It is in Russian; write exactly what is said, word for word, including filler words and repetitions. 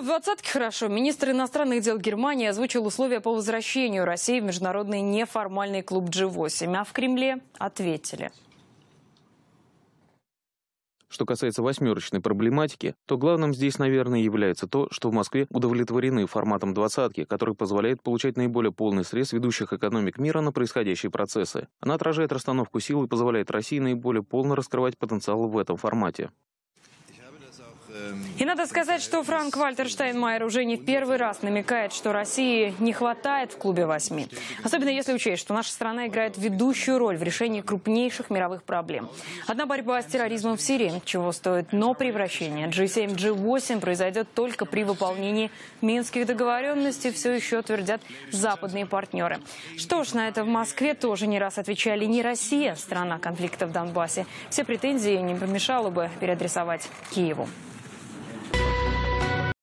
двадцатке хорошо. Министр иностранных дел Германии озвучил условия по возвращению России в международный неформальный клуб джи восемь. А в Кремле ответили. Что касается восьмерочной проблематики, то главным здесь, наверное, является то, что в Москве удовлетворены форматом двадцатки, который позволяет получать наиболее полный срез ведущих экономик мира на происходящие процессы. Она отражает расстановку сил и позволяет России наиболее полно раскрывать потенциал в этом формате. И надо сказать, что Франк-Вальтер Штайнмайер уже не в первый раз намекает, что России не хватает в клубе восьми. Особенно если учесть, что наша страна играет ведущую роль в решении крупнейших мировых проблем. Одна борьба с терроризмом в Сирии, чего стоит, но превращение джи семь в джи восемь произойдет только при выполнении минских договоренностей, все еще твердят западные партнеры. Что ж, на это в Москве тоже не раз отвечали: не Россия страна конфликта в Донбассе. Все претензии не помешало бы переадресовать Киеву.